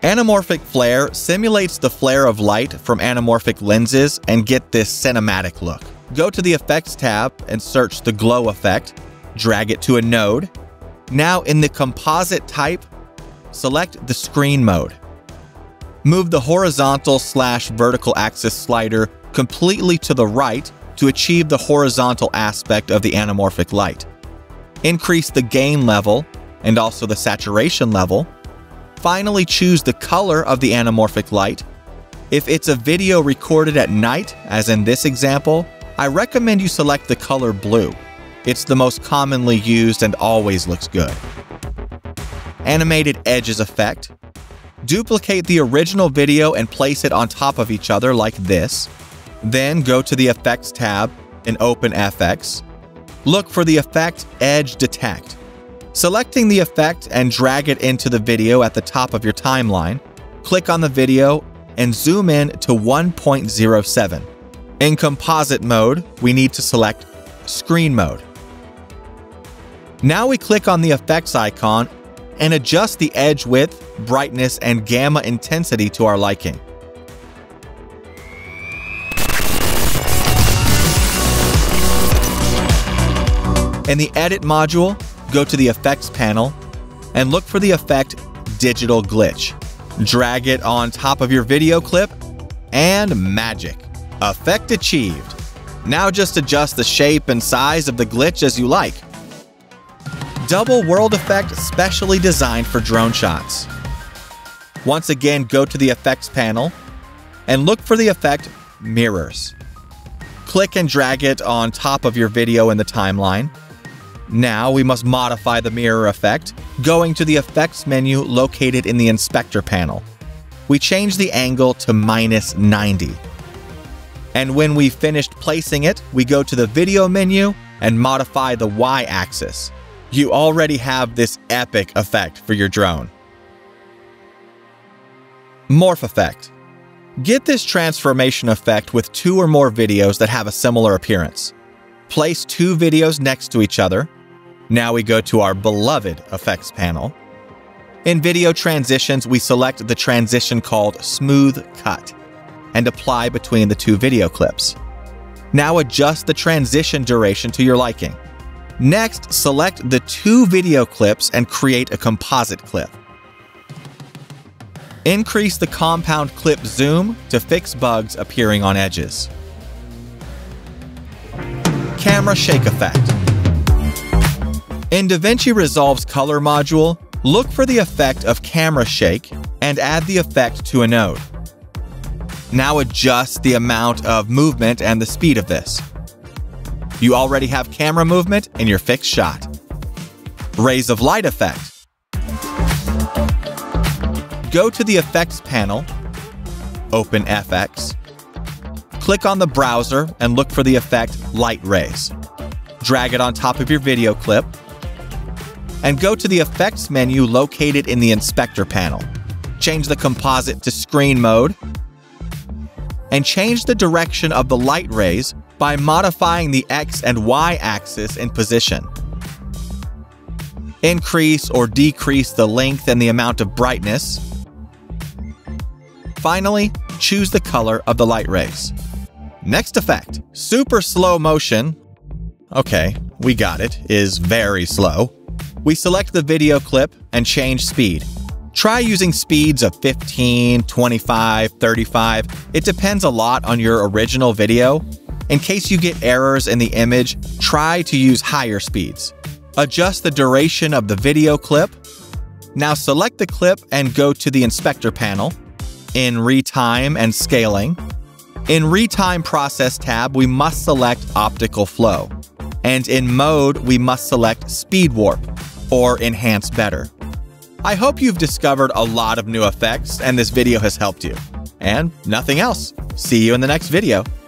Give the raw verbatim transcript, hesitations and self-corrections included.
Anamorphic flare simulates the flare of light from anamorphic lenses and get this cinematic look. Go to the Effects tab and search the glow effect. Drag it to a node. Now in the composite type, select the screen mode. Move the horizontal slash vertical axis slider completely to the right to achieve the horizontal aspect of the anamorphic light. Increase the gain level and also the saturation level. Finally, choose the color of the anamorphic light. If it's a video recorded at night, as in this example, I recommend you select the color blue. It's the most commonly used and always looks good. Animated edges effect. Duplicate the original video and place it on top of each other like this. Then go to the Effects tab and open F X. Look for the effect Edge Detect. Selecting the effect and drag it into the video at the top of your timeline, click on the video and zoom in to one point zero seven. In composite mode, we need to select Screen Mode. Now we click on the effects icon and adjust the edge width, brightness, and gamma intensity to our liking. In the Edit module, go to the Effects panel and look for the effect Digital Glitch. Drag it on top of your video clip and magic. Effect achieved. Now just adjust the shape and size of the glitch as you like. Double world effect specially designed for drone shots. Once again, go to the Effects panel and look for the effect Mirrors. Click and drag it on top of your video in the timeline. Now we must modify the mirror effect, going to the Effects menu located in the Inspector panel. We change the angle to minus ninety. And when we've finished placing it, we go to the Video menu and modify the Y-axis. You already have this epic effect for your drone. Morph effect. Get this transformation effect with two or more videos that have a similar appearance. Place two videos next to each other. Now we go to our beloved Effects panel. In Video Transitions, we select the transition called Smooth Cut and apply between the two video clips. Now adjust the transition duration to your liking. Next, select the two video clips and create a composite clip. Increase the compound clip zoom to fix bugs appearing on edges. Camera shake effect. In DaVinci Resolve's color module, look for the effect of camera shake and add the effect to a node. Now adjust the amount of movement and the speed of this. You already have camera movement in your fixed shot. Rays of light effect. Go to the Effects panel, open F X, click on the browser and look for the effect Light Rays. Drag it on top of your video clip, and go to the Effects menu located in the Inspector panel. Change the composite to Screen Mode, and change the direction of the light rays by modifying the X and Y axis in position. Increase or decrease the length and the amount of brightness. Finally, choose the color of the light rays. Next effect, super slow motion. Okay, we got it, is very slow. We select the video clip and change speed. Try using speeds of fifteen, twenty-five, thirty-five. It depends a lot on your original video. In case you get errors in the image, try to use higher speeds. Adjust the duration of the video clip. Now select the clip and go to the Inspector panel. In Retime and Scaling. In Retime Process tab, we must select Optical Flow. And in Mode, we must select Speed Warp, or Enhance Better. I hope you've discovered a lot of new effects and this video has helped you. And nothing else. See you in the next video.